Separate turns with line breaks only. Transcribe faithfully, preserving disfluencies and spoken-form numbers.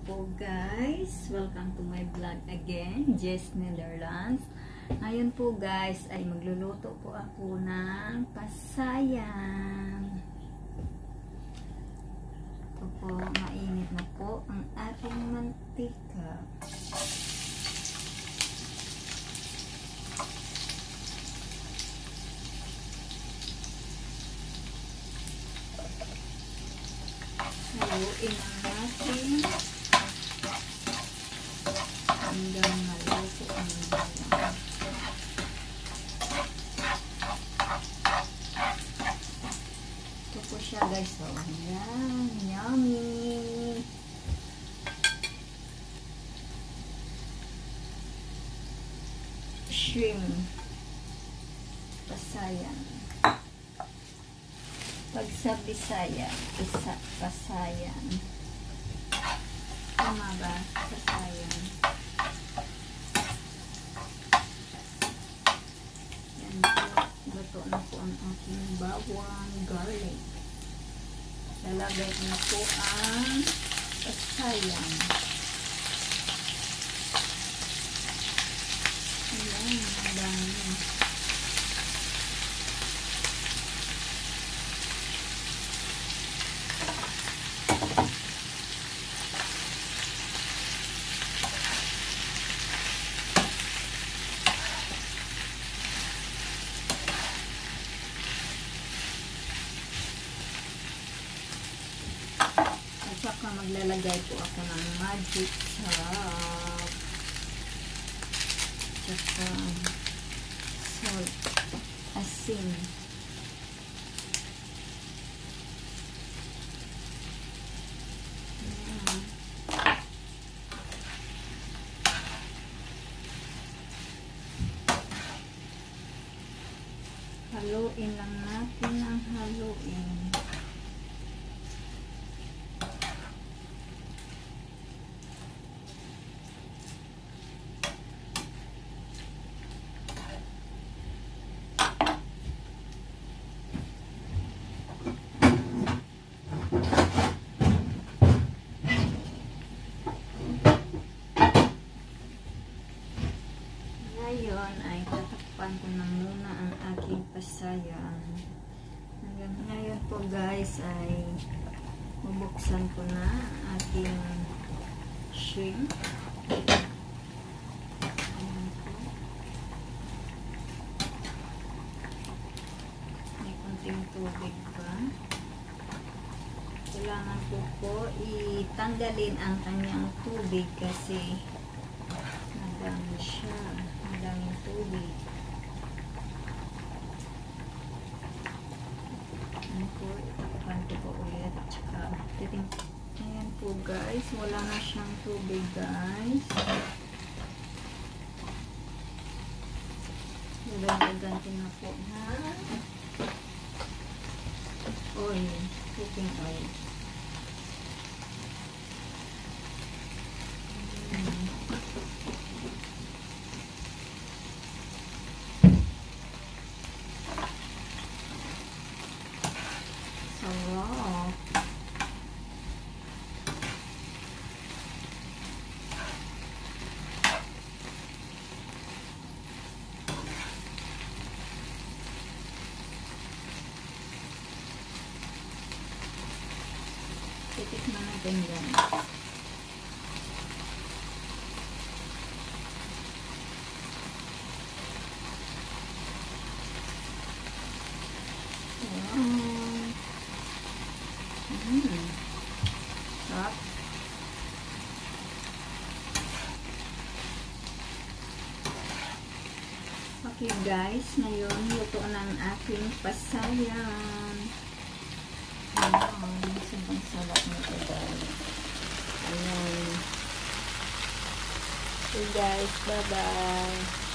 po guys, welcome to my vlog again, Jess Netherlands. Ngayon po guys ay magluluto po ako ng pasayang. Ito po, mainit na po ang ating mantika. Haluin ang natin hanggang maluto ang bawang. Ito po siya guys. So, yan. Yummy! Shrimp. Pasayang. Pag sa Bisaya, isa, pasayan. Tama ba? Pasayan. Yan po. Bato na po ang aking bawang garlic. Lalagay ko na po ang pasayan. Ayan, ang dami. Saka maglalagay po ako ng magic sarap. Saka salt, asin. Ayan. Haluin lang natin ang haluin. Ngayon ay tatakpan ko na muna ang aking pasayang. Hanggang ngayon po guys ay bubuksan ko na ang aking shrimp. Ayan po. May konting tubig pa. Kailangan ko po itanggalin ang kanyang tubig kasi madami siya. Madaming tubig. Ano po, itakpan ko po ulit. Tsaka, titing, ayan po guys, wala na siyang tubig guys. Nalagyan ko na po na oil, cooking oil. Sarap. Titikman natin yan. Hmm. Sarap. Okay guys, ngayon luto na ang aking pasayan. Ayan, sobrang sarap nito guys. Ayan. Okay guys, bye bye.